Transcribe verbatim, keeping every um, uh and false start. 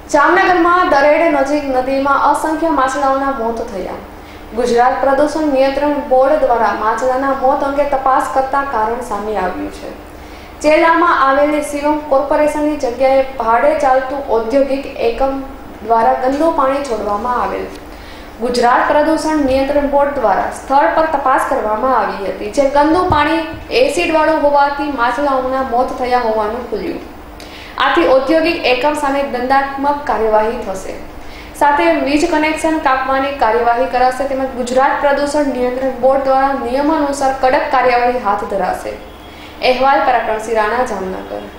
જામનગરમાં દરેડ નજીક નદીમાં અસંખ્ય માછલાઓના મોત થયા। ગુજરાત પ્રદૂષણ નિયંત્રણ બોર્ડ દ્વારા માછલાના મોત અંગે તપાસ કરતા કારણ સામે આવ્યું છે। ચેલામાં આવેલી શિવમ કોર્પોરેશનની જગ્યાએ ભાડે ચાલતું ઔદ્યોગિક એકમ દ્વારા ગંદુ પાણી છોડવામાં આવેલ। ગુજરાત પ્રદૂષણ નિયંત્રણ બોર્ડ દ્વારા સ્થળ પર તપાસ કરવામાં આવી હતી, જે ગંદુ પાણી એસિડ વાળું હોવાથી માછલાઓના મોત થયા હોવાનું ખુલ્યું। આથી ઔદ્યોગિક એકમ સામે દંડાત્મક કાર્યવાહી થશે, સાથે વીજ કનેક્શન કાપવાની કાર્યવાહી કરાશે, તેમજ ગુજરાત પ્રદૂષણ નિયંત્રણ બોર્ડ દ્વારા નિયમાનુસાર કડક કાર્યવાહી હાથ ધરાશે। અહેવાલ પરાક્રમસિંહ રાણા, જામનગર।